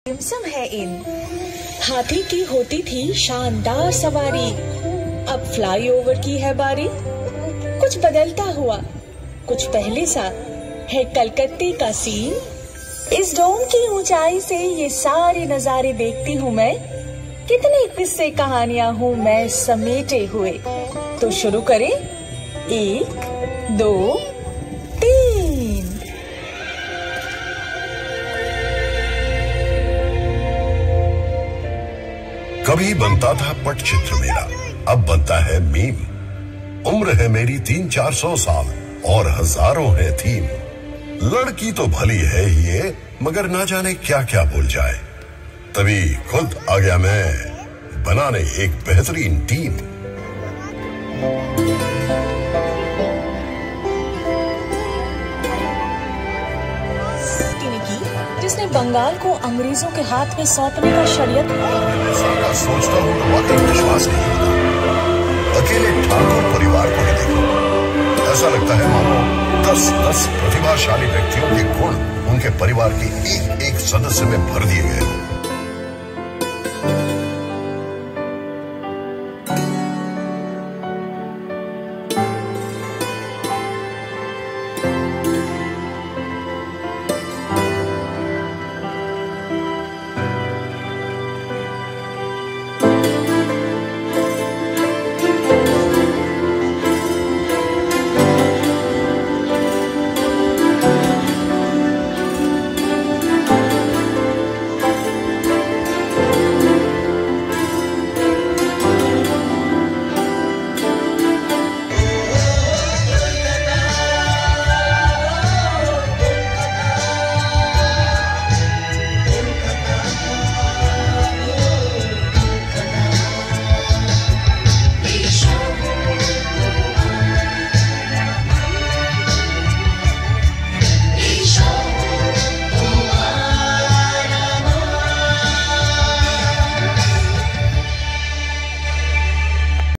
जिम्सम है इन। हाथी की होती थी शानदार सवारी, अब फ्लाईओवर की है बारी। कुछ बदलता हुआ, कुछ पहले सा है कलकत्ते का सीन। इस डोम की ऊंचाई से ये सारे नजारे देखती हूँ मैं। कितने किस्से कहानियां हूँ मैं समेटे हुए। तो शुरू करें, 1 2 3। कभी बनता था पटचित्र मेरा, अब बनता है मीम। उम्र है मेरी 300-400 साल और हजारों है थीम। लड़की तो भली है ही ये, मगर ना जाने क्या क्या भूल जाए। तभी खुद आ गया मैं बनाने एक बेहतरीन टीम। जिसने बंगाल को अंग्रेजों के हाथ में सौंपने का षड्यंत्र। सोचता हूँ तो वाकई विश्वास नहीं होता। अकेले ठाकुर परिवार को ही देखो, ऐसा लगता है मानो 10-10 प्रतिभाशाली व्यक्तियों के गुण उनके परिवार के एक एक सदस्य में भर दिए गए।